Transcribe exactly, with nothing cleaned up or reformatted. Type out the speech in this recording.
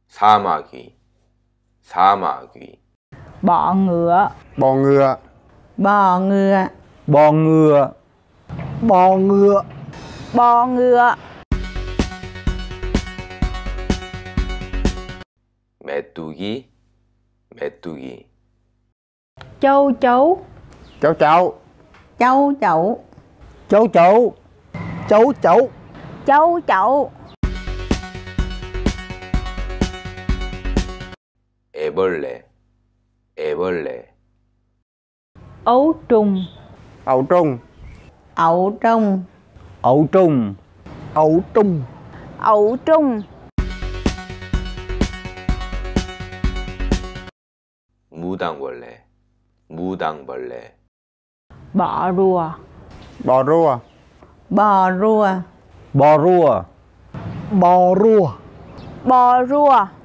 사마귀, 사마귀. Bọ ngựa. Bò ngựa. Bò ngựa. Bò ngựa. Bò ngựa. Bò ngựa. 메뚜기, 메뚜기. Châu chấu. Cháu cháu. Châu chậu. Chấu chấu. Cháu cháu. Châu chậu. 애벌레, 애벌레. Ấu trùng. Ấu trùng. Ấu trùng. Ấu trùng. Ấu trùng. Ấu trùng. 무당벌레, 무당벌레. Bọ rùa. Bò rùa. Bò rùa. Bò rùa. Bò rùa. Bò rùa.